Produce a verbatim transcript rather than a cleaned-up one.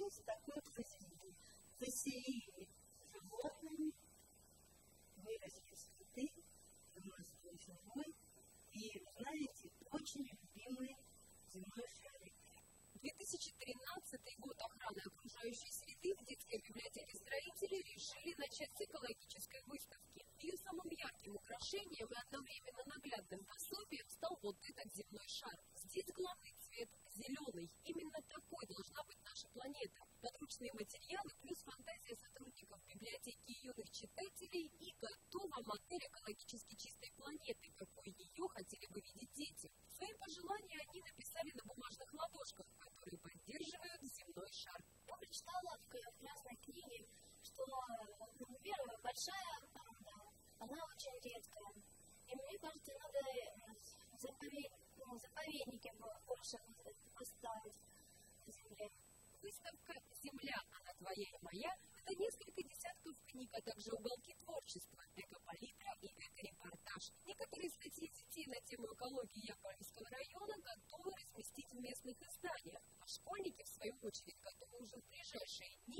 появился такой президент. Заселили животными, выросли цветы, вырастили зимой, и, знаете, очень любимый земной шарик. две тысячи тринадцатый год охраны окружающей среды в детской библиотеке строителей решили начать с экологической выставки. Ее самым ярким украшением и одновременно наглядным пособием стал вот этот земной шар. Здесь главный цвет зеленый. Именно такой должна быть наша планета. Подручные материалы плюс фантазия сотрудников библиотеки и юных читателей, и готова модель экологически чистой планеты, какой ее хотели бы видеть дети. Свои пожелания они написали на бумажных ладошках, которые поддерживают земной шар. Я прочитала в красной книге, что, например, большая панда, она очень редкая. И мне кажется, надо заповедники, ну, заповедники больше поставить на земле. Выставка «Земля, она твоя и моя» — это несколько десятков книг, а также уголки творчества, экопалитра и экорепортаж. Некоторые статьи детей на тему экологии Яковлевского района готовы разместить в местных изданиях, а школьники, в свою очередь, готовы уже в ближайшие дни